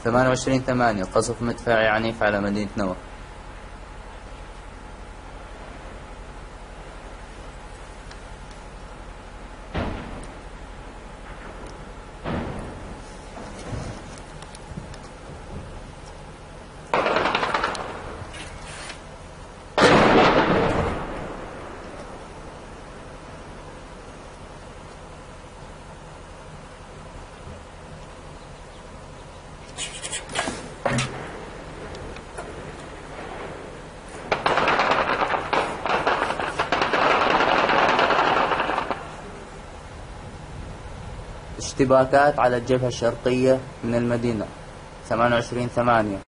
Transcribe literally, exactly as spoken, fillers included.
ثمانية وعشرين ثمانية قصف مدفعي عنيف على مدينة نوى. اشتباكات على الجبهة الشرقية من المدينة. ثمانية وعشرين ثمانية.